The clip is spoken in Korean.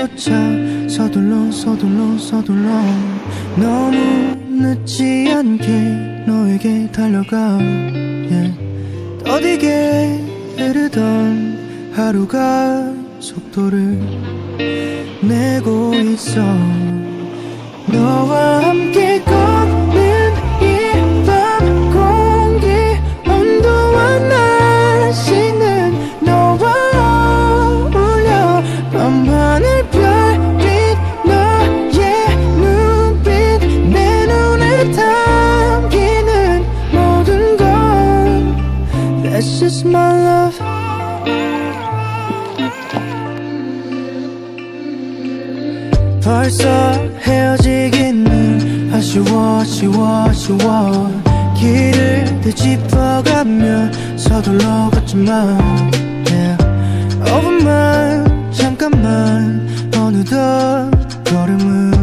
조차 서둘러 서둘러 서둘러 너무 늦지 않게 너에게 달려가 더디게 흐르던 하루가 속도를 내고 있어 너와 함께 걷는 이 밤 공기 온도와 날씨는 너와 어울려 밤하늘 별빛 너의 눈빛 내 눈에 담기는 모든 건 This is my love 벌써 헤어지기는 아쉬워 아쉬워 아쉬워 길을 되짚어가며 서둘러 걷지만 5분만 잠깐만 어느덧 걸음을